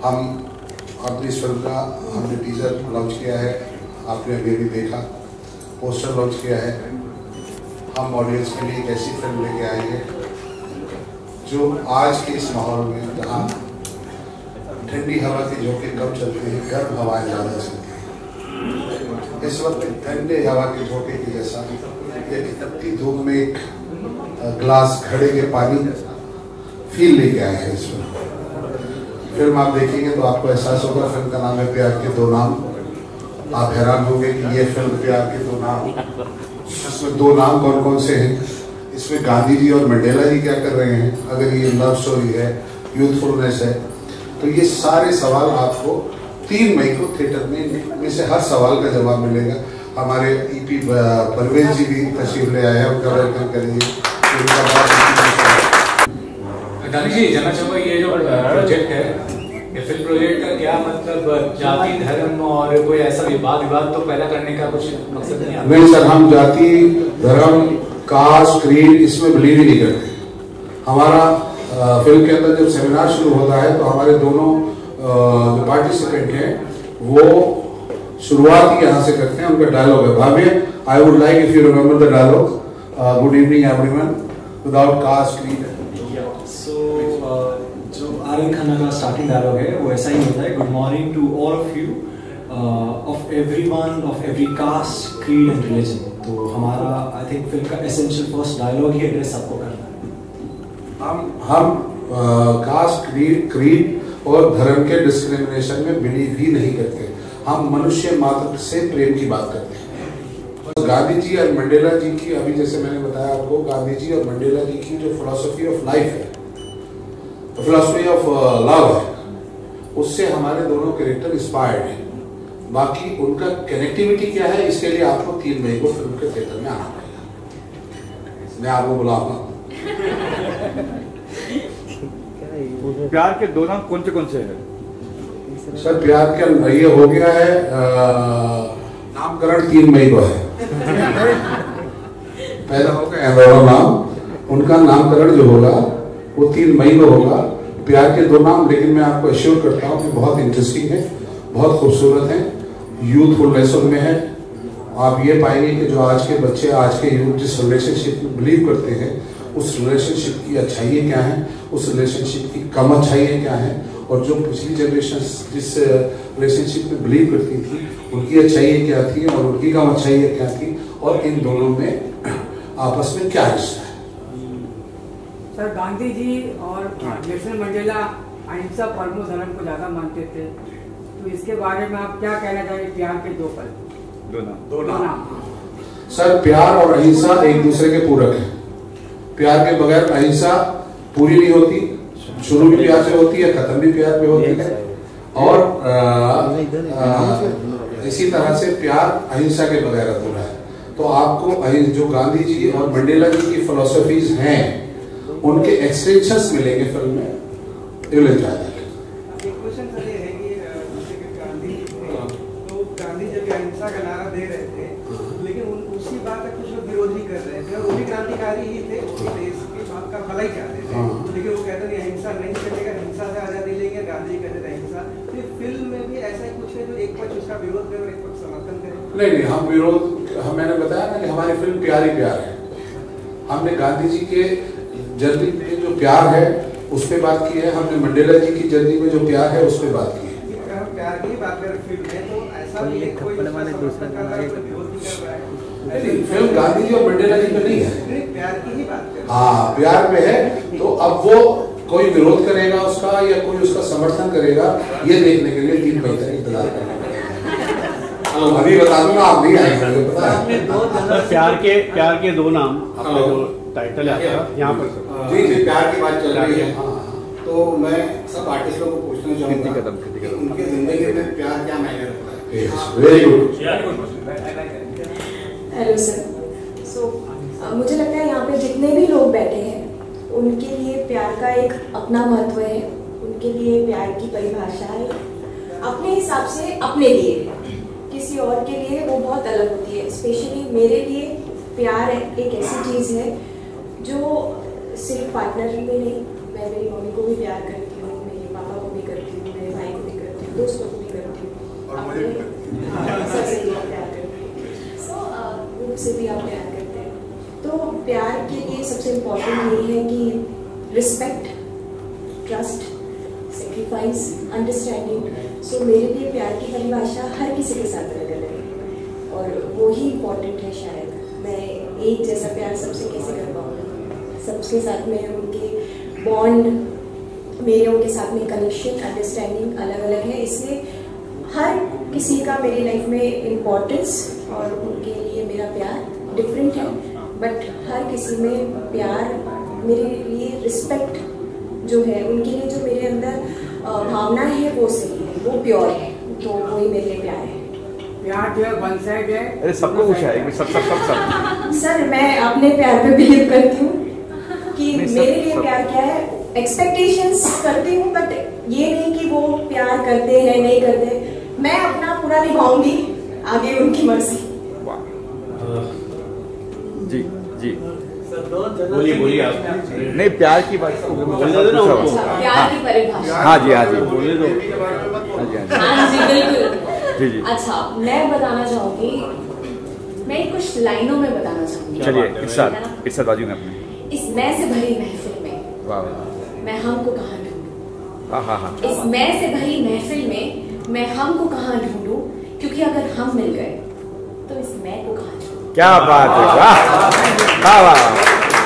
हम अपनी इस फिल्म का हमने टीजर लॉन्च किया है, आपने अभी भी देखा, पोस्टर लॉन्च किया है। हम ऑडियंस के लिए एक ऐसी फिल्म लेके आएंगे जो आज के इस माहौल में जहाँ ठंडी हवा के झोंके कम चलते हैं, गर्म हवाएं ज़्यादा चलती हैं, इस वक्त ठंडे हवा के झोंके की जैसा एक तपती धूप में एक ग्लास घड़े के पानी फील लेके आए हैं इस फिल्म आप देखेंगे तो आपको एहसास होगा। फिल्म का नाम है प्यार के दो नाम। आप हैरान होंगे कि ये फिल्म प्यार के दो नाम, इसमें दो नाम कौन कौन से हैं, इसमें गांधी जी और मंडेला जी क्या कर रहे हैं, अगर ये लव स्टोरी है, यूथफुलनेस है, तो ये सारे सवाल आपको 3 मई को थिएटर में से हर सवाल का जवाब मिलेगा। हमारे ईपी परवेज जी भी तशरीफ ले आए हैं, उनका वेलकम करेंगे। गांधी जी जानना चाहूँगा ये जो प्रोजेक्ट है, ये फिल्म प्रोजेक्ट का क्या मतलब जाति धर्म और कोई ऐसा विवाद तो पैदा करने का कुछ मकसद नहीं है? नहीं सर, हम जाति धर्म कास्ट क्रीड इसमें बिलीव ही नहीं करते। हमारा फिल्म के अंदर जब सेमिनार शुरू होता है तो हमारे दोनों जो पार्टिसिपेंट हैं वो शुरुआत ही यहाँ से करते हैं। उनका डायलॉग है, भाभी I would like if you remember the dialogue, good evening everyone without caste creed. जो आर्यन खन्ना का स्टार्टिंग डायलॉग है वो ऐसा ही होता है, good morning to all of you of everyone of every caste creed and religion. तो हमारा आई थिंक फिल्म का एसेंशियल फर्स्ट डायलॉग ही एड्रेस सबको करना है। हम कास्ट क्रीड और धर्म के डिस्क्रिमिनेशन में बिलीव ही नहीं करते। हम मनुष्य मात्र से प्रेम की बात करते हैं। गांधी जी और मंडेला जी की, अभी जैसे मैंने बताया आपको, गांधी जी और मंडेला जी की जो फिलॉसफी ऑफ लाइफ है, फिलॉसफी ऑफ लव है, उससे हमारे दोनों कैरेक्टर इंस्पायर्ड हैं। बाकी उनका कनेक्टिविटी क्या है, इसके लिए आपको 3 मई को फिल्म के थिएटर में आना पड़ेगा। मैं आपको बुलाऊंगा। प्यार के दो नाम कौन से हैं? सर प्यार का ये हो गया है, नामकरण 3 मई को है। पैदा होगा दोनों नाम, उनका नामकरण जो होगा वो 3 मई को होगा। प्यार के दो नाम, लेकिन मैं आपको एश्योर करता हूँ कि बहुत इंटरेस्टिंग है, बहुत खूबसूरत है, यूथफुलनेस में है। आप ये पाएंगे कि जो आज के बच्चे, आज के यूथ जिस रिलेशनशिप में बिलीव करते हैं, उस रिलेशनशिप की अच्छाइयाँ क्या हैं, उस रिलेशनशिप की कम अच्छाइयाँ क्या हैं, और जो पिछली जनरेशन जिस रिलेशनशिप में बिलीव करती थी उनकी अच्छाइयाँ क्या थी और उनकी कम अच्छाइयाँ क्या थी, और इन दोनों में आपस में क्या रिश्ता है। सर गांधी जी और नेल्सन मंडेला अहिंसा परमो धर्म को ज्यादा मानते थे, तो इसके बारे में आप क्या कहना चाहिए? प्यार के दो पल, दो नाम। सर प्यार और अहिंसा एक दूसरे के पूरक है। प्यार के बगैर अहिंसा पूरी नहीं होती, शुरू भी प्यार से होती है, खत्म भी प्यार पे होती है। और इसी तरह से प्यार अहिंसा के बगैर अधूरा है। तो आपको जो गांधी जी और मंडेला जी की फिलोसफीज हैं उनके एक्सटेंशंस मिलेंगे फिल्म में, गांधी जब अहिंसा का नारा दे रहे थे, लेकिन उसी बात का कुछ लोग विरोध भी कर रहे थे, और वो भी क्रांतिकारी ही थे, देश के बात का भला ही चाहते थे, लेकिन वो कहते थे अहिंसा नहीं चलेगा, हिंसा से आजादी लेंगे। गांधी कहते थे अहिंसा। तो फिल्म में भी ऐसा ही कुछ है जो एक पक्ष उसका विरोध करे और एक पक्ष समर्थन करे? नहीं, हम विरोध, मैंने बताया ना कि हमारी फिल्म प्यार ही प्यार है। हमने गांधी जी के जर्नी में जो प्यार है उस पर बात की है, हमने मंडेला जी की जर्नी में जो प्यार है उस पर बात की है। प्यार की बात करें फिल्म में, तो ऐसा भी एक कोई विरोध नहीं कर रहा है। नहीं, फिल्म गांधी जी और मंडेला जी पे नहीं है, प्यार की ही बात करें। हाँ, प्यार पे है। तो अब वो कोई विरोध करेगा उसका या कोई उसका समर्थन करेगा, ये देखने के लिए 3 मई तक इंतजार करना पड़ेगा। अभी बता दूंगा, आप नहीं आएंगे, पता है। प्यार के दो नाम जो टाइटल है यहाँ पर। जी, प्यार की बात चल रही है, तो मैं सब आर्टिस्टों को पूछना चाहूँगा उनकी जिंदगी में प्यार क्या मायने रखता है? Very good. हेलो सर, मुझे लगता है यहाँ पे जितने भी लोग बैठे हैं उनके लिए प्यार का एक अपना महत्व है। उनके लिए प्यार की परिभाषा है अपने हिसाब से, अपने लिए, किसी और के लिए वो बहुत अलग होती है। स्पेशली मेरे लिए प्यार एक ऐसी चीज़ है जो सिर्फ पार्टनर में नहीं, मैं मेरी मम्मी को भी प्यार करती हूँ, मेरे पापा को भी करती हूँ, मेरे भाई को दोस्तों को भी करती हूँ, सबसे भी आप प्यार करते हैं, उनसे भी आप प्यार करते हैं। तो प्यार के लिए सबसे इम्पोर्टेंट यही है कि respect, trust, sacrifice, understanding. So मेरे लिए प्यार की परिभाषा हर किसी के साथ अलग अलग है और वो ही इम्पोर्टेंट है। शायद मैं एक जैसा प्यार सबसे कैसे कर पाऊँगी, सबके साथ में उनके बॉन्ड, मेरे उनके साथ में कनेक्शन, अंडरस्टैंडिंग अलग अलग है। इसलिए हर किसी का मेरी लाइफ में इम्पोर्टेंस और उनके लिए मेरा प्यार डिफरेंट है, बट हर किसी में प्यार, मेरे लिए रिस्पेक्ट जो है, उनके लिए जो मेरे अंदर भावना है वो सही है, वो प्योर है, तो वही मेरे लिए प्यार है। प्यार जो है वन साइड है। अरे सबको पूछा है, सब सर मैं अपने प्यार पे बिलीव करती हूँ कि मेरे लिए प्यार क्या है, एक्सपेक्टेशंस करती हूँ, बट ये नहीं कि वो प्यार करते हैं नहीं करते, मैं अपना पूरा निभाऊंगी, आगे उनकी मर्जी। जी जी बोलिए आप। नहीं, प्यार की बात प्यार की परिभाषा। हाँ जी बोले दो। हाँ जी बिल्कुल। जी जी। अच्छा, मैं बताना चाहूंगी, मैं कुछ लाइनों में बताना चाहूंगी। चलिए इरशाद बाजू में अपने। इस मैं से भरी महफिल में वाह, मैं हमको कहाँ ढूंढूं। हाँ। इस मैं से भरी महफिल में मैं हमको कहाँ ढूंढूं, क्योंकि अगर हम मिल गए तो इस मैं को कहाँ ढूंढूं। क्या बात है, वाह वाह।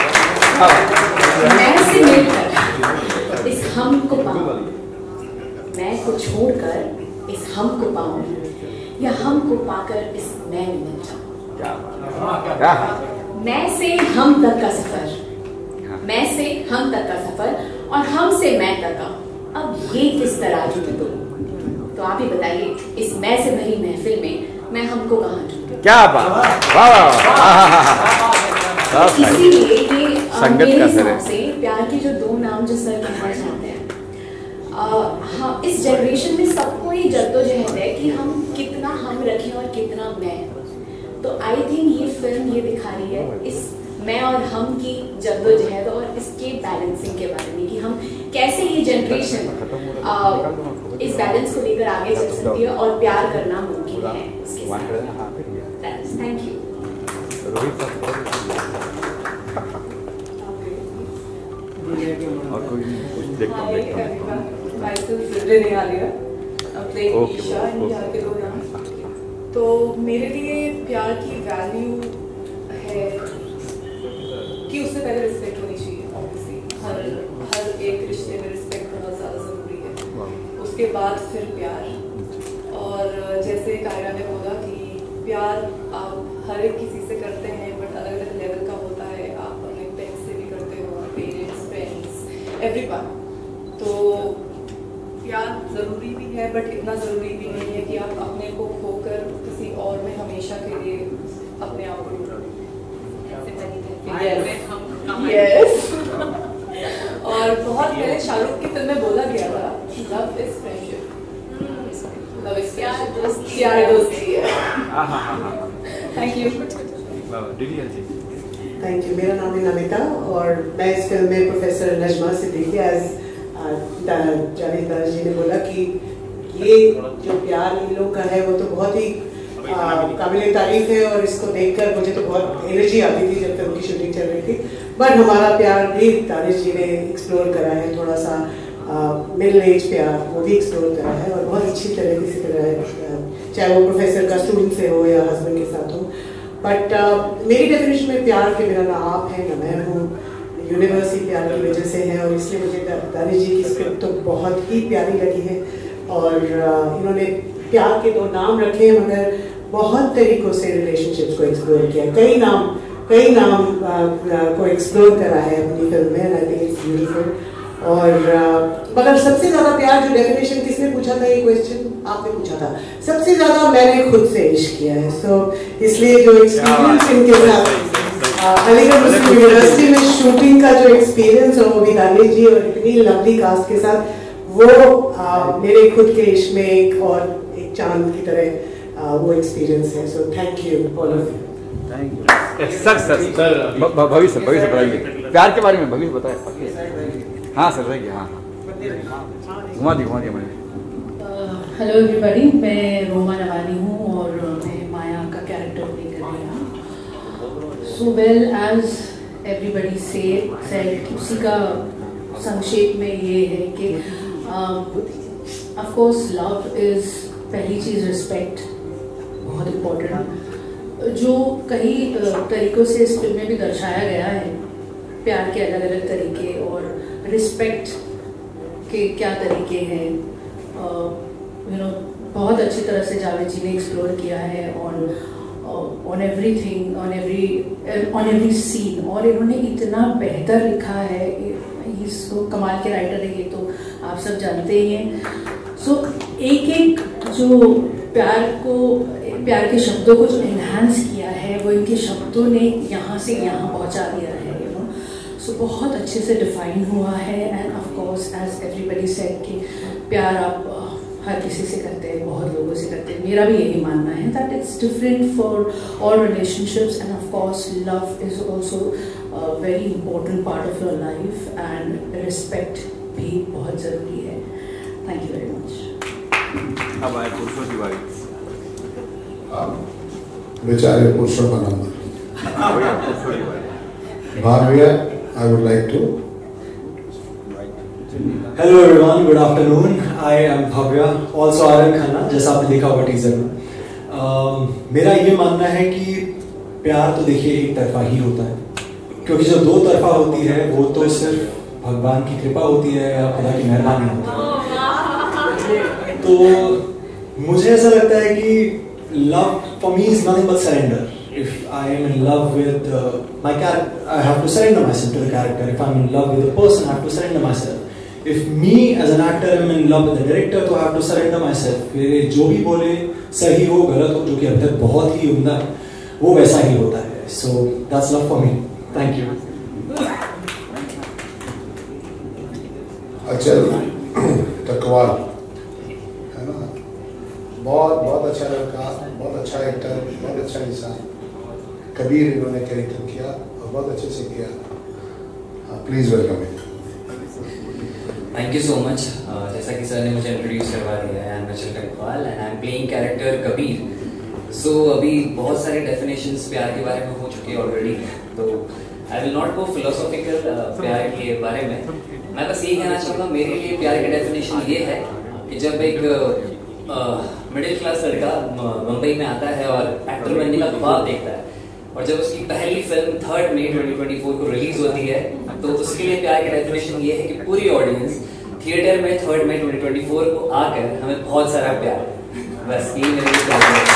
मैं से मिलकर इस हम को पाऊं, मैं को छोड़कर इस हम को पाऊं, या हम को पाकर इस मैं में मिल जाऊं। मैं से हम तक का सफर, मैं से हम तक का सफर और हम से मैं तक का, अब ये किस तरह जुड़ दो। तो आप ही बताइए, इस मैं से भरी महफिल में मैं हमको कहाँ ढूंढूं। क्या बात, वाह वाह। इसीलिए ये संगत मेरे का असर है। हिसाब से प्यार के जो दो नाम जो सर कहना चाहते हैं, हाँ, इस जनरेशन में सबको ये जद्दोजहद है कि हम कितना हम रखें और कितना मैं। तो आई थिंक ये फिल्म ये दिखा रही है इस मैं और हम की जद्दोजहद और इसके बैलेंसिंग के बारे में, कि हम कैसे ये जनरेशन इस बैलेंस को लेकर आगे चल सकती है और प्यार करना मुमकिन है उसके साथ। Thank you. और कोई कुछ देखता हूँ। तो मेरे लिए प्यार की वैल्यू है कि उससे पहले रिस्पेक्ट होनी चाहिए। ऑब्वियसली हर एक रिश्ते में रिस्पेक्ट बहुत ज़्यादा ज़रूरी है, उसके बाद फिर प्यार। और जैसे कायरा ने बोला कि प्यार आप हर एक किसी से करते हैं, बट अलग अलग लेवल का होता है। आप अपने पेरेंट्स से भी करते हो, पेरेंट्स, फ्रेंड्स, एवरीवन। तो प्यार ज़रूरी भी है, बट इतना ज़रूरी भी नहीं है कि आप अपने को खोकर किसी और में हमेशा के लिए अपने आप को यस। और बहुत पहले शाहरुख की फिल्म में बोला गया था, love is friendship, love is प्यार दोस्ती है। Thank you. Thank you. मेरा नाम है नमिता और मैं इस फिल्म में प्रोफेसर नजमा सिद्दीकी एज जावेद दास जी ने बोला कि ये जो प्यार इन लोग का है वो तो बहुत ही काबिल तारीफ है, और इसको देखकर मुझे तो बहुत एनर्जी आती थी जब तक उनकी शूटिंग चल रही थी। बट हमारा प्यार भी दानिश जी ने एक्सप्लोर करा है, थोड़ा सा मिडिल एज प्यार वो भी एक्सप्लोर करा है, और बहुत अच्छी तरीके से करा है, चाहे वो प्रोफेसर का स्टूडेंट से हो या हस्बैंड के साथ हो। बट मेरी डेफिनेशन में प्यार के मेरा ना आप है ना मैं हूँ, यूनिवर्स ही प्यार की वजह से है, और इसलिए मुझे दानिश जी की स्क्रिप्ट तो बहुत ही प्यारी लगी है। और इन्होंने प्यार के दो नाम रखे हैं, मगर बहुत तरीकों से रिलेशनशिप्स को एक्सप्लोर किया, कई नाम को एक्सप्लोर करा है अपनी फिल्म में। I think it's beautiful. और मगर सबसे ज्यादा प्यार जो डेफिनेशन किसने पूछा था, ये क्वेश्चन आपने पूछा था, सबसे ज्यादा मैंने खुद से इश्क किया है। सो इसलिए जो एक्सपीरियंस इनके साथ अलीगढ़ मुस्लिम यूनिवर्सिटी में शूटिंग का जो एक्सपीरियंस है वो भी दानिश जी और इतनी लवली कास्ट के साथ, वो मेरे खुद के इश्क में एक और एक चांद की तरह वो एक्सपीरियंस है। So thank you all of you. Sir भविष्य बताइए प्यार के बारे में, भविष्य बताए। हाँ सर, हाँ घुमा दी मैंने। हेलो एवरीबॉडी, मैं रोमा नवानी हूँ और मैं माया का कैरेक्टर प्ले कर रही हूँ। So well as everybody said, उसी का संक्षेप में ये है कि ऑफ कोर्स लव इज़ पहली चीज़, रिस्पेक्ट बहुत इम्पोर्टेंट, जो कई तरीक़ों से इस फिल्म में भी दर्शाया गया है। प्यार के अलग अलग तरीके और रिस्पेक्ट के क्या तरीके हैं, बहुत अच्छी तरह से जावेद जी ने एक्सप्लोर किया है on everything, on every scene, और इन्होंने इतना बेहतर लिखा है। इसको कमाल के राइटर है, ये तो आप सब जानते ही हैं। सो एक एक जो प्यार के शब्दों को जो एनहांस किया है, वो इनके शब्दों ने यहाँ से यहाँ पहुँचा दिया है। सो बहुत अच्छे से डिफाइन हुआ है। And of course as everybody said कि प्यार आप हर किसी से करते हैं, बहुत लोगों से करते हैं। मेरा भी यही मानना है that it's different for all relationships, and of course love is also very important part of your life, and respect भी बहुत ज़रूरी है। Thank you very much. अब आए पुरुषों की बारी। बेचारे पुरुषों का number Bhavya, I would like to. Hello everyone, good afternoon. I am Bhavya, also Aryan Khanna, जैसा आपने देखा होगा टीजर में। मेरा ये मानना है कि प्यार तो देखिए एक तरफा ही होता है, क्योंकि जो दो तरफा होती है वो तो सिर्फ भगवान की कृपा होती है या खुदा की मेहरबानी होती है। तो मुझे ऐसा लगता है कि love for me is nothing but surrender. If I am in love with my character, I have to surrender myself to the character. If I'm in love with a person, I have to surrender myself. If me as an actor am in love with the director, तो I have to surrender myself. फिर जो भी बोले, सही हो गलत हो, जो कि अब तक बहुत ही उम्दा है, वो वैसा ही होता है। So that's love for me. Thank you. अचल टकवाल है ना, बहुत अच्छा लड़का, बहुत अच्छा एक्टर, बहुत अच्छा इंसान। कबीर इन्होंने कैरेक्टर किया और बहुत अच्छे से किया। Please welcome it. Thank you so much. जैसा कि सर ने मुझे इंट्रोड्यूस करवा दिया है, I am Achal Takwal and I am playing character Kabir. So अभी बहुत सारे डेफिनेशंस प्यार के बारे में हो चुके हैं ऑलरेडी, तो I will not go philosophical प्यार के बारे में। मैं बस यही कहना चाहूँगा, मेरे लिए प्यार की डेफिनेशन ये है कि जब एक मिडिल क्लास लड़का मुंबई में आता है और एक्टर बनने का ख्वाब देखता है, और जब उसकी पहली फिल्म 3 मई 2024 को रिलीज होती है, तो उसके लिए प्यार की डेफिनेशन ये है कि पूरी ऑडियंस थिएटर में 3 मई 2024 को आकर हमें बहुत सारा प्यार। बस ये मेरे लिए प्यार है।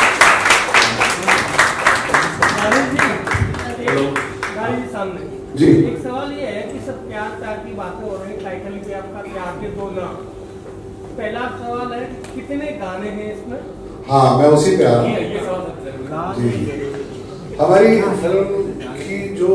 जी, एक सवाल ये है कि सब प्यार की बातें हो रही है, टाइटल भी आपका प्यार के दो नाम। पहला सवाल है कितने गाने हैं इसमें? हाँ, मैं उसी पे आ रहा हूँ। हमारी फिल्म की जो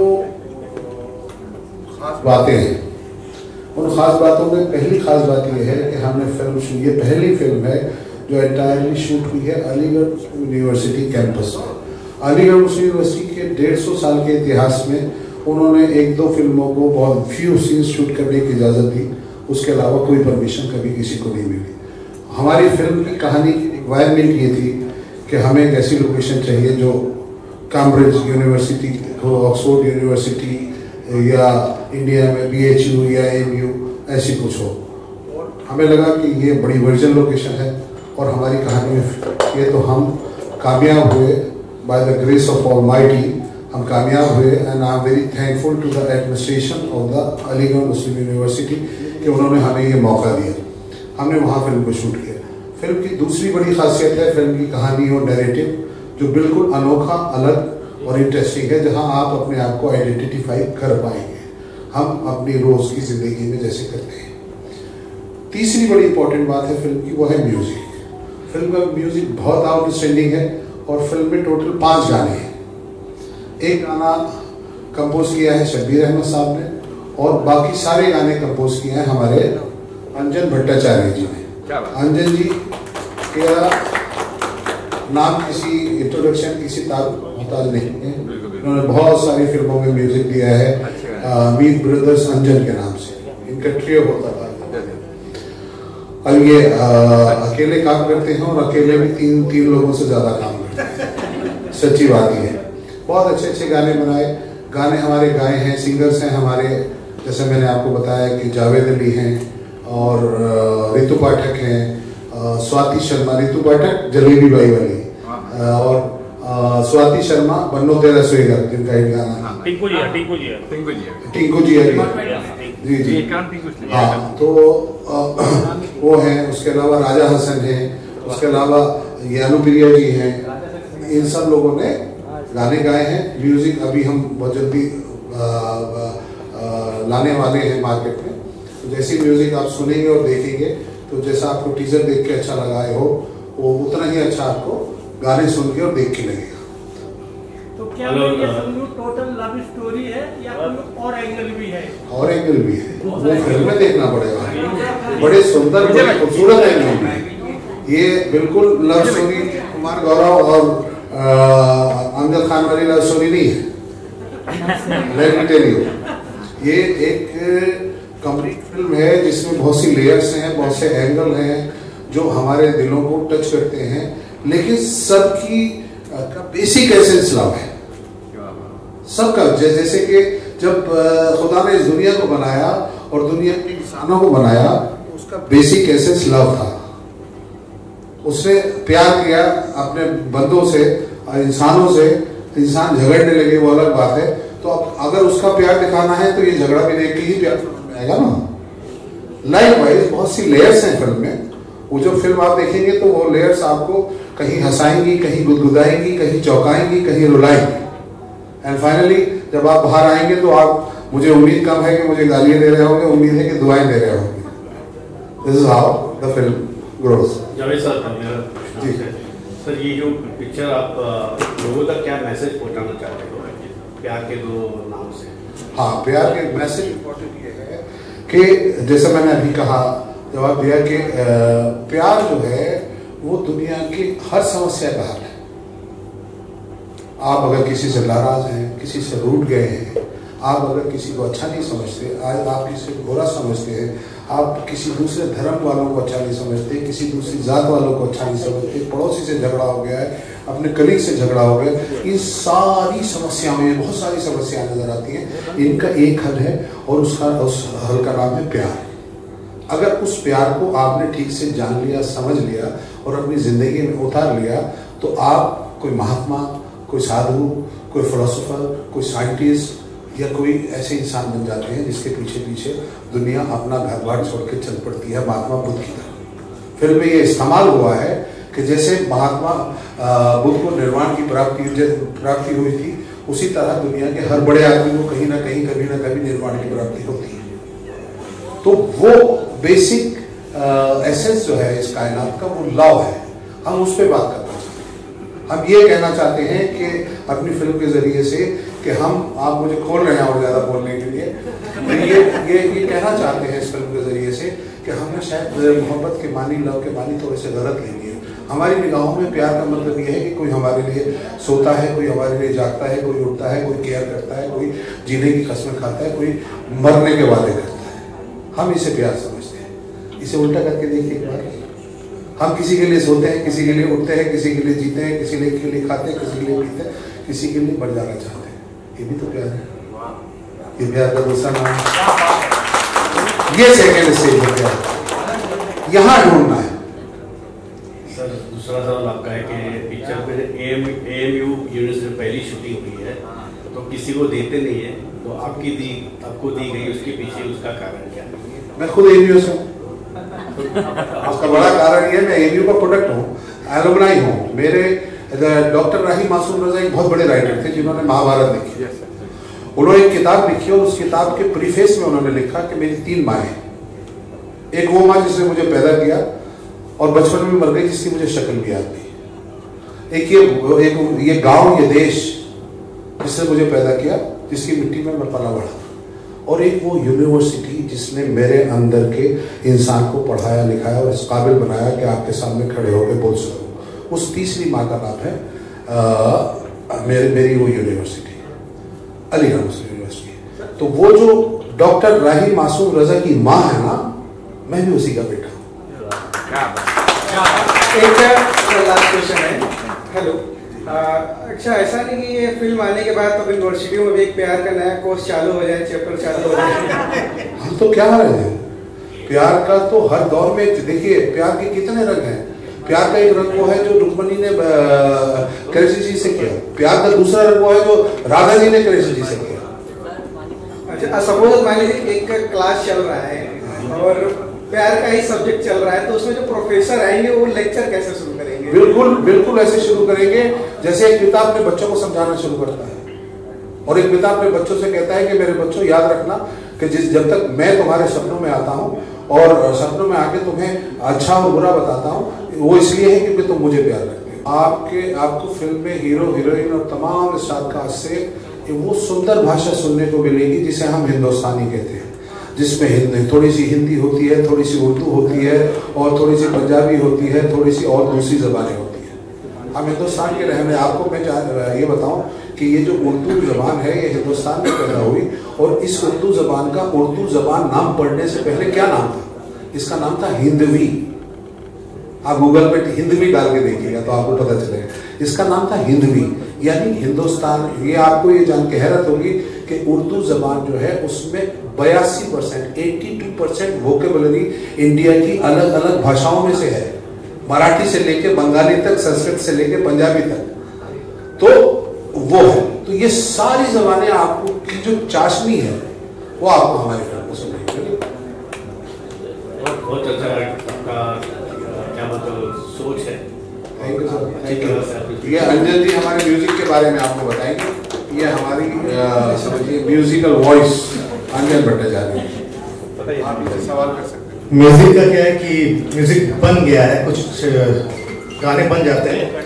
खास बातें हैं, उन खास बातों में पहली खास बात यह है कि हमने फिल्म, ये पहली फिल्म है जो एंटायरली शूट हुई है अलीगढ़ यूनिवर्सिटी कैंपस में। अलीगढ़ मुस्लिम यूनिवर्सिटी के 150 साल के इतिहास में उन्होंने 1-2 फिल्मों को बहुत फ्यू सीन्स शूट करने की इजाज़त दी, उसके अलावा कोई परमिशन कभी किसी को नहीं मिली। हमारी फिल्म की कहानी की रिक्वायरमेंट ये थी कि हमें एक ऐसी लोकेशन चाहिए जो कैम्ब्रिज यूनिवर्सिटी, ऑक्सफोर्ड यूनिवर्सिटी या इंडिया में BHU या AMU ऐसी कुछ हो। हमें लगा कि ये बड़ी वर्जिन लोकेशन है और हमारी कहानी में ये, तो हम कामयाब हुए। By the grace of almighty हम कामयाब हुए, and I am very thankful to the administration of the Aligarh Muslim University कि उन्होंने हमें ये मौका दिया। हमने वहाँ फिल्म को शूट किया। फिल्म की दूसरी बड़ी खासियत है फिल्म की कहानी और नैरेटिव, जो बिल्कुल अनोखा, अलग और इंटरेस्टिंग है, जहाँ आप अपने आप को आइडेंटिफाई कर पाएंगे, हम अपनी रोज की जिंदगी में जैसे करते हैं। तीसरी बड़ी इंपॉर्टेंट बात है फिल्म की, वो है म्यूजिक। फिल्म का म्यूजिक बहुत आउटस्टैंडिंग है और फिल्म में टोटल 5 गाने हैं। एक गाना कंपोज किया है शब्बीर अहमद साहब ने और बाकी सारे गाने कंपोज किए हैं हमारे अंजन भट्टाचार्य जी ने। अंजन जी का नाम किसी इंट्रोडक्शन, किसी ताल नहीं है, उन्होंने बहुत सारी फिल्मों में म्यूजिक दिया है मीत ब्रदर्स अंजन के नाम से, इनका ट्रियो होता था। अब ये अकेले काम करते हैं और अकेले भी तीन लोगों से ज्यादा काम करते हैं, सच्ची बात ये है। बहुत अच्छे अच्छे गाने बनाए, गाने हमारे गाए हैं, सिंगर्स हैं हमारे, जैसे मैंने आपको बताया कि जावेद अली हैं और रितु पाठक हैं, स्वाति शर्मा, रितु पाठक जलेबी बाई वाली, और स्वाति शर्मा बन्नो तेरा स्वेगर, जिनका एक गाना टिंकू जी जी हाँ, तो वो हैं। उसके अलावा राजा हसन हैं, उसके अलावा यानुप्रिया जी हैं, इन सब लोगों ने गाने गाए हैं। म्यूजिक अभी हम बहुत जल्दी लाने वाले हैं मार्केट में, तो जैसी म्यूजिक आप सुनेंगे और देखेंगे, तो जैसा आपको टीजर देख के अच्छा लगा हो, वो उतना ही अच्छा आपको गाने सुन के और देख के लगेगा। तो क्या मैं ये समझूं टोटल लव स्टोरी है या और एंगल भी है? और एंगल भी है, वो फिल्म में देखना पड़ेगा। बड़े सुंदर, बड़े खूबसूरत एंगल भी। ये बिल्कुल लव स्टोरी कुमार गौरव और अमजद खान वाली लव स्टोरी नहीं है। लेट मी टेल यू, ये एक कंप्लीट फिल्म है जिसमें बहुत सी लेयर्स हैं, बहुत से एंगल हैं जो हमारे दिलों को टच करते हैं, लेकिन सबकी का बेसिक एसेंस लव है सबका। जैसे कि जब खुदा ने इस दुनिया को बनाया और दुनिया के इंसानों को बनाया, उसका बेसिक एसेंस लव था। उसने प्यार किया अपने बंदों से और इंसानों से, इंसान झगड़ने लगे वो अलग बात है। तो अब अगर उसका प्यार दिखाना है तो ये झगड़ा भी देख के ही प्यार आएगा ना। लाइक वाइज बहुत सी लेयर्स हैं फिल्म में। वो जो फिल्म आप देखेंगे तो वो लेयर्स आपको कहीं हंसाएंगी, कहीं गुदगुदाएंगी, कहीं चौंकाएंगी, कहीं रुलाएंगी, एंड फाइनली जब आप बाहर आएंगे तो आप, मुझे उम्मीद कम है कि मुझे गालियां दे रहे होंगे, उम्मीद है कि दुआएं दे रहे होंगे। This is how the film grows. Javed sir, जी सर, ये जो पिक्चर आप लोगों तक क्या मैसेज पहुंचाना चाहते हो प्यार के दो नाम से? हाँ, प्यार के मैसेज इंपॉर्टेंट ये है कि जैसे मैंने अभी कहा, जवाब दिया कि प्यार जो है वो दुनिया की हर समस्या का हल है। आप अगर किसी से नाराज हैं, किसी से रूठ गए हैं, आप अगर किसी को अच्छा नहीं समझते, आज आप किसी को बुरा समझते हैं, आप किसी दूसरे धर्म वालों को अच्छा नहीं समझते, किसी दूसरी जात वालों को अच्छा नहीं समझते, पड़ोसी से झगड़ा हो गया है, अपने कलीग से झगड़ा हो गया, इन सारी समस्याओं में बहुत सारी समस्याएं नजर आती हैं। इनका एक हल है और उस हल का नाम है प्यार। अगर उस प्यार को आपने ठीक से जान लिया, समझ लिया और अपनी जिंदगी में उतार लिया, तो आप कोई महात्मा, कोई साधु, कोई फिलोसोफर, कोई साइंटिस्ट या कोई ऐसे इंसान बन जाते हैं जिसके पीछे पीछे दुनिया अपना घर बार छोड़ के चल पड़ती है, महात्मा बुद्ध की तरह। फिल्म में ये इस्तेमाल हुआ है कि जैसे महात्मा बुद्ध को निर्वाण की प्राप्ति हुई थी, उसी तरह दुनिया के हर बड़े आदमी को कहीं ना कहीं, कभी ना कभी निर्वाण की प्राप्ति होती है। तो वो बेसिक एसेंस जो है इस कायनात का, वो लव है। हम उस पर बात करना चाहते हैं। हम ये कहना चाहते हैं कि अपनी फिल्म के जरिए से कि आप मुझे खोल रहे हैं और ज्यादा बोलने के लिए, तो ये कहना चाहते हैं इस फिल्म के जरिए से कि हमने शायद मोहब्बत के मानी, लव के मानी थोड़े से गलत ले लिए। हमारी निगाहों में प्यार का मतलब ये है कि कोई हमारे लिए सोता है, कोई हमारे लिए जागता है, कोई उठता है, कोई केयर करता है, कोई जीने की कसमें खाता है, कोई मरने के वादे करता है। हम इसे प्यार समझते हैं। इसे उल्टा करके देखिए एक बार, हम किसी के लिए सोते हैं, किसी के लिए उठते हैं, किसी के लिए जीते हैं, किसी के लिए खाते हैं, किसी के लिए पीते हैं, किसी के लिए बढ़ जाना चाहते हैं। ये भी तो प्यार है। ये प्यार का दूसरा नाम है। ये सेकेंड स्टेज है प्यार, यहाँ ढूंढना है। सर, दूसरा सवाल आपका है कि पिक्चर में AMU यूनिट से पहली शूटिंग हुई है तो किसी को देते नहीं है, तो आपको दी गई, उसके पीछे उसका कारण क्या है? मैं खुद AMU से हूँ। उसका बड़ा कारण ये, मैं AMU का प्रोडक्ट हूँ, एलुमनाई हूँ। मेरे डॉक्टर राही मासूम रजा एक बहुत बड़े राइटर थे जिन्होंने महाभारत लिखी। उन्होंने एक किताब लिखी और उस किताब के प्रीफेस में उन्होंने लिखा कि मेरी 3 माएँ। एक वो माँ जिसने मुझे पैदा किया और बचपन में मर गई, जिसकी मुझे शक्ल भी याद नहीं। एक ये गांव, ये देश जिसने मुझे पैदा किया, जिसकी मिट्टी में मैं पला बढ़ा, और एक वो यूनिवर्सिटी जिसने मेरे अंदर के इंसान को पढ़ाया, लिखाया और इस काबिल बनाया कि आपके सामने खड़े होकर बोल सको। उस तीसरी माँ का नाम है मेरी वो यूनिवर्सिटी, अलीगढ़ मुस्लिम यूनिवर्सिटी। तो वो जो डॉक्टर राही मासूम रजा की माँ है ना, मैं भी उसी का बेटा हूँ। एक लास्ट क्वेश्चन है। हेलो, अच्छा ऐसा नहीं कि ये फिल्म आने के बाद तो यूनिवर्सिटियों में भी एक प्यार का नया कोर्स चालू हो जाए, चैप्टर चालू हो जाए? हम तो क्या रहे हैं, प्यार का तो हर दौर में देखिए प्यार के कितने रंग हैं। प्यार का एक रंग वो है जो रुक्मणी ने कृष्ण जी से किया, प्यार का दूसरा रंग वो है जो राधा जी ने कृष्ण जी से किया। अच्छा, सपोज मान लीजिए एक क्लास चल रहा है और प्यार का ही सब्जेक्ट चल रहा है, तो उसमें जो प्रोफेसर आएंगे वो लेक्चर कैसे शुरू करेंगे? बिल्कुल बिल्कुल ऐसे शुरू करेंगे जैसे एक पिता अपने बच्चों को समझाना शुरू करता है, और एक पिता अपने बच्चों से कहता है कि मेरे बच्चों याद रखना कि जब तक मैं तुम्हारे सपनों में आता हूँ और सपनों में आके तुम्हें अच्छा और बुरा बताता हूँ, वो इसलिए है क्योंकि तुम मुझे प्यार करते हो। आपको फिल्म में हीरो हीरोइन और तमाम स्टार कास्ट से वो सुंदर भाषा सुनने को मिलेगी जिसे हम हिंदुस्तानी कहते हैं, जिसमें थोड़ी सी हिंदी होती है, थोड़ी सी उर्दू होती है, और थोड़ी सी पंजाबी होती है, थोड़ी सी और दूसरी जबानें होती हैं। हम हिंदुस्तान के रहने, आपको मैं ये बताऊं कि ये जो उर्दू जबान है ये हिंदुस्तान में पैदा हुई, और इस उर्दू जबान का उर्दू जबान नाम पढ़ने से पहले क्या नाम था? इसका नाम था हिंदवी। आप गूगल पे हिंदवी डाल के देखिएगा तो आपको पता चलेगा, इसका नाम था हिंदवी, यानी हिंदुस्तान। ये आपको ये जान के हैरत होगी कि उर्दू जबान जो है उसमें 82%, 82% वोकेबलरी इंडिया की अलग अलग भाषाओं में से है, मराठी से लेके बंगाली तक, संस्कृत से लेके पंजाबी तक, तो वो है। तो ये सारी जबानें आपको की जो चाशनी है वो आपको हमारे घर में सुनाई मिलेगी। बहुत अच्छा आपका क्या मतलब सोच है। Thank you sir. ये अंजन जी हमारे म्यूजिक के बारे में आपको बताएंगे। ये हमारी समझिए म्यूजिकल वॉइस अंजन भट्टाचार्य। आप ये सवाल कर सकते हैं। म्यूजिक का क्या है कि म्यूजिक बन गया है, कुछ गाने बन जाते हैं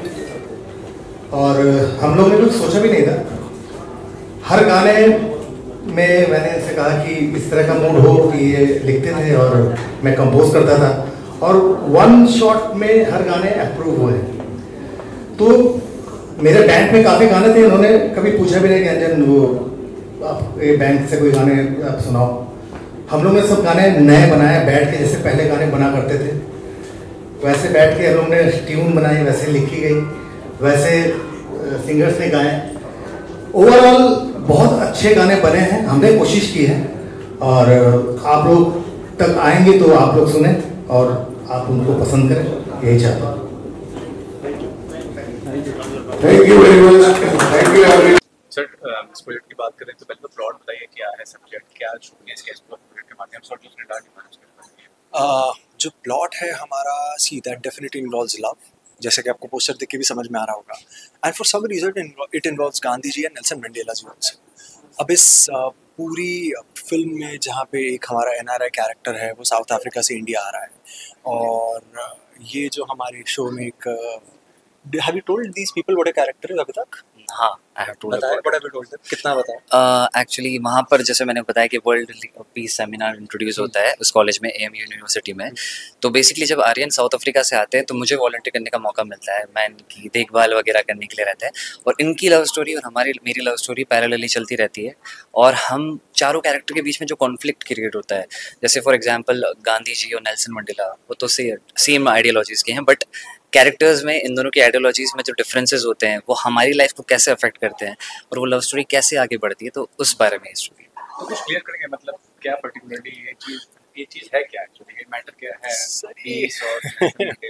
और हम लोग ने कुछ सोचा भी नहीं था। हर गाने में मैंने इनसे कहा कि इस तरह का मूड हो कि ये लिखते थे और मैं कंपोज करता था, और वन शॉट में हर गाने अप्रूव हुए। तो मेरे बैंड में काफ़ी गाने थे, उन्होंने कभी पूछा भी नहीं कि अंजन वो आप ये बैंड से कोई गाने आप सुनाओ। हम लोग ने सब गाने नए बनाए, बैठ के जैसे पहले गाने बना करते थे वैसे बैठ के हम लोग ने ट्यून बनाई, वैसे लिखी गई, वैसे सिंगर्स ने गाए। ओवरऑल बहुत अच्छे गाने बने हैं, हमने कोशिश की है, और आप लोग तक आएंगे तो आप लोग सुने और आप उनको पसंद करें, यही चाहता हूँ। Thank you very much. Thank you sir. इस प्रोजेक्ट की बात करें तो पहले तो प्लॉट बताइए, क्या है सब्जेक्ट, क्या शूटिंग है इसके प्रोजेक्ट के माध्यम से, और दूसरे डार्क जो प्लॉट है हमारा, see that definitely involves love, जैसे कि आपको पोस्टर देख के भी समझ में आ रहा होगा, and for some reason it involves Gandhi ji and Nelson Mandela ji also. अब इस पूरी फिल्म में जहाँ पे एक हमारा NRI कैरेक्टर है वो साउथ अफ्रीका से इंडिया आ रहा है, और ये जो हमारे शो में एक have you told these people what a character is अभी तक? हाँ, आई हैव टोल्ड बताया, what have you told them, कितना बताया? एक्चुअली वहाँ पर जैसे मैंने बताया कि वर्ल्ड पीस सेमिनार इंट्रोड्यूस होता है उस कॉलेज में, AMU यूनिवर्सिटी में। तो बेसिकली जब आर्यन साउथ अफ्रीका से आते हैं तो मुझे वॉलंटियर करने का मौका मिलता है, मैं इनकी देखभाल वगैरह करने के लिए रहता है, और इनकी लव स्टोरी और मेरी लव स्टोरी पैरेलली चलती रहती है, और हम चारों कैरेक्टर के बीच में जो कॉन्फ्लिक्ट क्रिएट होता है, जैसे फॉर एग्जाम्पल गांधी जी और नेल्सन मंडेला, वो तो सेम आइडियोलॉजीज के हैं, बट कैरेक्टर्स में इन दोनों की आइडियोलॉजीज में जो डिफरेंसेस होते हैं वो हमारी लाइफ को कैसे अफेक्ट करते हैं, और वो लव स्टोरी कैसे आगे बढ़ती है, तो उस बारे में स्टोरी। तो कुछ क्लियर करेंगे, मतलब क्या पर्टिकुलरली ये चीज है, क्या एक्चुअली ये मैटर क्या है, पीस और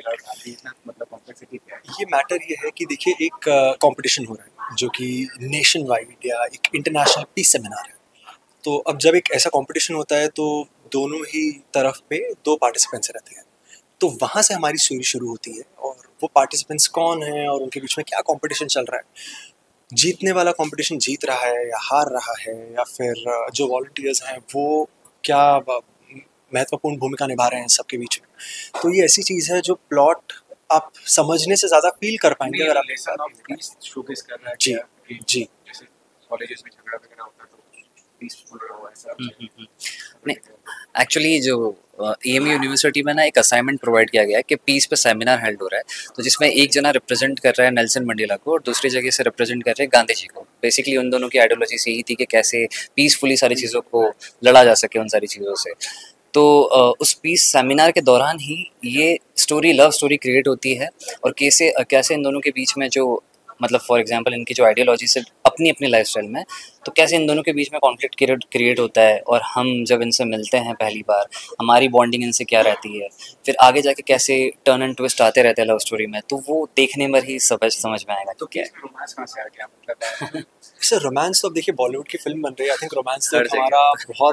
मतलब कॉम्प्लेक्सिटी क्या है? ये मैटर ये है कि देखिए एक कंपटीशन हो रहा है जो कि नेशन वाइड या एक इंटरनेशनल पीस सेमिनार है। तो अब जब एक ऐसा कंपटीशन होता है तो दोनों ही तरफ पे 2 पार्टिसिपेंट्स रहते हैं, तो वहाँ से हमारी स्टोरी शुरू होती है, और वो पार्टिसिपेंट्स कौन हैं और उनके बीच में क्या कंपटीशन चल रहा है, जीतने वाला कंपटीशन जीत रहा है या हार रहा है, या फिर जो वॉलंटियर्स हैं वो क्या महत्वपूर्ण भूमिका निभा रहे हैं सबके बीच में। तो ये ऐसी चीज़ है जो प्लॉट आप समझने से ज़्यादा फील कर पाएंगे अगर आप शोकेस कर रहा है। जी जी, जैसे कॉलेजेस में झगड़ा वगैरह होता है तो पीसफुल रहो ऐसा। नहीं, एक्चुअली जो AMU यूनिवर्सिटी में ना एक असाइनमेंट प्रोवाइड किया गया है कि पीस पे सेमिनार हेल्ड हो रहा है, तो जिसमें एक जना रिप्रेजेंट कर रहा है नेल्सन मंडेला को और दूसरी जगह से रिप्रेजेंट कर रहे हैं गांधी जी को। बेसिकली उन दोनों की आइडियोलॉजी यही थी कि कैसे पीसफुली सारी चीज़ों को लड़ा जा सके उन सारी चीज़ों से। तो उस पीस सेमिनार के दौरान ही ये स्टोरी, लव स्टोरी क्रिएट होती है और कैसे इन दोनों के बीच में जो मतलब फॉर एग्जांपल इनकी जो आइडियोलॉजी से अपनी अपनी लाइफस्टाइल में, तो कैसे इन दोनों के बीच में कॉन्फ्लिक्ट क्रिएट होता है और हम जब इनसे मिलते हैं पहली बार हमारी बॉन्डिंग इनसे क्या रहती है, फिर आगे जाके कैसे टर्न एंड ट्विस्ट आते रहते हैं लव स्टोरी में, तो वो देखने में ही समझ में आएगा। तो क्या रोमांस कहाँ से आ गया मतलब? सर रोमांस तो अब देखिए बॉलीवुड की फिल्म बन रही है, आई थिंक रोमांस तो हमारा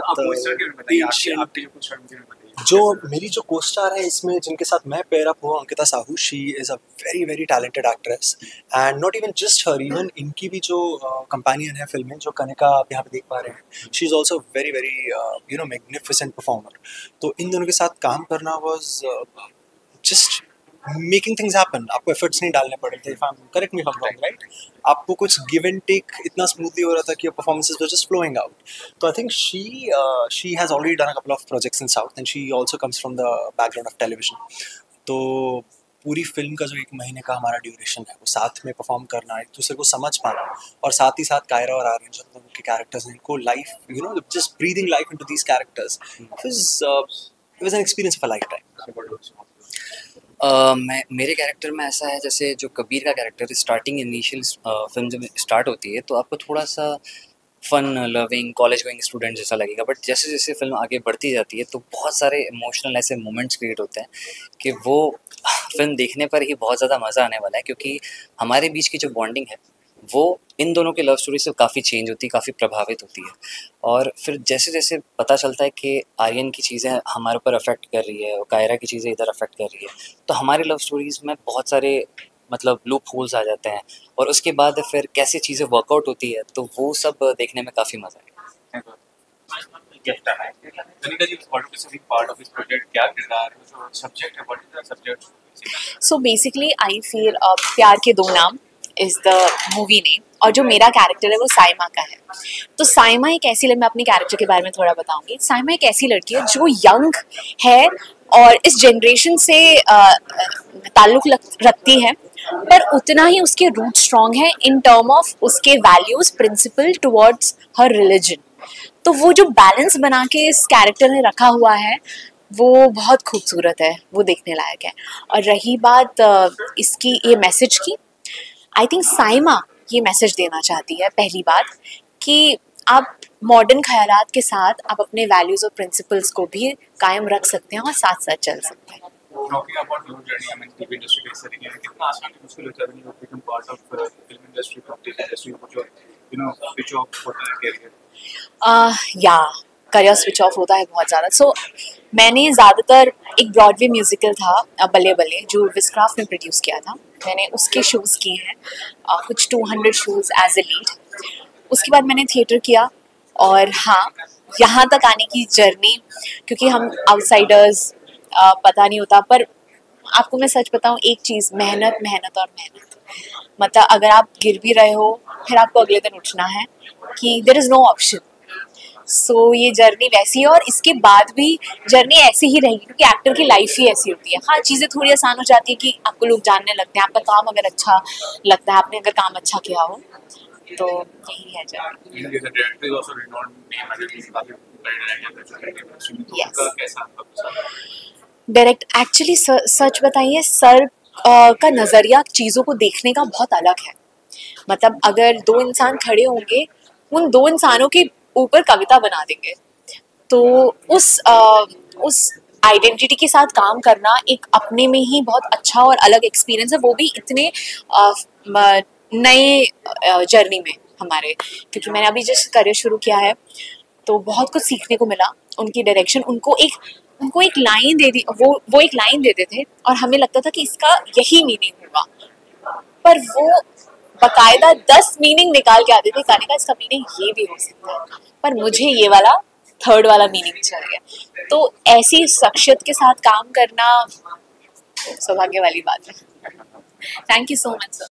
बहुत जो मेरी जो को स्टार है इसमें जिनके साथ मैं पेयर अप हुआ, Ankita Sahu, she is a very very talented actress and not even just her, even इनकी भी जो कंपेनियन है फिल्म में, जो कनिका आप यहाँ पे देख पा रहे हैं, she is also very very you know magnificent performer. तो इन दोनों के साथ काम करना was just making things happen. आपको एफर्ट्स नहीं डालने पड़े थे, if I am correct me if I am wrong, right? आपको कुछ गिव एंड टेक इतना स्मूथली हो रहा था कि performances were just flowing out. तो I think she has already done a couple of projects in south and she also comes from the background of television. तो पूरी फिल्म का जो 1 महीने का हमारा ड्यूरेशन है वो साथ में परफॉर्म करना, एक दूसरे को समझ पाना, और साथ ही साथ कायरा और आर्यन जो उनके कैरेक्टर्स हैं, इनको life you know just breathing life into these characters, it was an experience of a lifetime. मेरे कैरेक्टर में ऐसा है, जैसे जो कबीर का कैरेक्टर स्टार्टिंग इनिशियल फिल्म जब स्टार्ट होती है तो आपको थोड़ा सा fun loving college going student जैसा लगेगा, बट जैसे जैसे फिल्म आगे बढ़ती जाती है तो बहुत सारे इमोशनल ऐसे मोमेंट्स क्रिएट होते हैं कि वो फिल्म देखने पर ही बहुत ज़्यादा मज़ा आने वाला है, क्योंकि हमारे बीच की जो बॉन्डिंग है वो इन दोनों की लव स्टोरी से काफ़ी चेंज होती है, काफ़ी प्रभावित होती है। और फिर जैसे जैसे पता चलता है कि आर्यन की चीज़ें हमारे ऊपर अफेक्ट कर रही है और कायरा की चीज़ें इधर अफेक्ट कर रही है, तो हमारी लव स्टोरीज़ में बहुत सारे मतलब लूप होल्स आ जाते हैं, और उसके बाद फिर कैसे चीज़ें वर्कआउट होती है, तो वो सब देखने में काफ़ी मज़ा आएगा। So basically, I feel प्यार के 2 नाम is the movie name, और जो मेरा कैरेक्टर है वो साइमा का है। तो साइमा एक ऐसी मैं अपनी कैरेक्टर के बारे में थोड़ा बताऊंगी। साइमा एक ऐसी लड़की है जो यंग है और इस जनरेशन से ताल्लुक़ रखती है, पर उतना ही उसके रूट स्ट्रॉन्ग है इन टर्म ऑफ उसके वैल्यूज़, प्रिंसिपल टुवर्ड्स हर रिलीजन। तो वो जो बैलेंस बना के इस कैरेक्टर ने रखा हुआ है वो बहुत खूबसूरत है, वो देखने लायक है। और रही बात इसकी ये मैसेज की, आई थिंक साइमा ये मैसेज देना चाहती है पहली बात कि आप मॉडर्न ख्यालात के साथ आप अपने वैल्यूज़ और प्रिंसिपल्स को भी कायम रख सकते हैं और साथ साथ चल सकते हैं। Talking about your journey, I mean, TV industry कैसे रही है, कितना आसान है मुश्किल होता है when you become part of film industry, from this industry, जो you know switch off होता है career? या करियर स्विच ऑफ होता है बहुत ज़्यादा। सो मैंने ज़्यादातर एक ब्रॉडवे म्यूज़िकल था बल्ले बल्ले, जो विस्क्राफ्ट ने प्रोड्यूस किया था, मैंने उसके शोज़ किए हैं, कुछ 200 शोज़ एज ए लीड। उसके बाद मैंने थिएटर किया, और हाँ, यहाँ तक आने की जर्नी, क्योंकि हम आउटसाइडर्स पता नहीं होता, पर आपको मैं सच बताऊँ एक चीज़, मेहनत मेहनत और मेहनत। मतलब अगर आप गिर भी रहे हो फिर आपको अगले दिन उठना है, कि there is no option. So ये जर्नी वैसी है, और इसके बाद भी जर्नी ऐसी ही रहेगी, क्योंकि एक्टर की लाइफ ही ऐसी होती है। हाँ, चीज़ें थोड़ी आसान हो जाती है कि आपको लोग जानने लगते हैं, आपका काम अगर अच्छा लगता है, आपने अगर काम अच्छा किया हो, तो यही है जर्नी। डायरेक्ट एक्चुअली सच बताइए, सर का नज़रिया चीज़ों को देखने का बहुत अलग है। मतलब अगर 2 इंसान खड़े होंगे, उन 2 इंसानों के ऊपर कविता बना देंगे। तो उस आइडेंटिटी के साथ काम करना एक अपने में ही बहुत अच्छा और अलग एक्सपीरियंस है, वो भी इतने नए जर्नी में हमारे, क्योंकि मैंने अभी जस्ट करियर शुरू किया है, तो बहुत कुछ सीखने को मिला। उनकी डायरेक्शन, उनको एक लाइन दे दी, वो एक लाइन देते थे और हमें लगता था कि इसका यही मीनिंग होगा, पर वो बाकायदा 10 मीनिंग निकाल के आते थे, कहने का इसका मीनिंग ये भी हो सकता है, पर मुझे ये वाला 3rd वाला मीनिंग चल गया। तो ऐसी शख्सियत के साथ काम करना सौभाग्य वाली बात है। Thank you so much sir.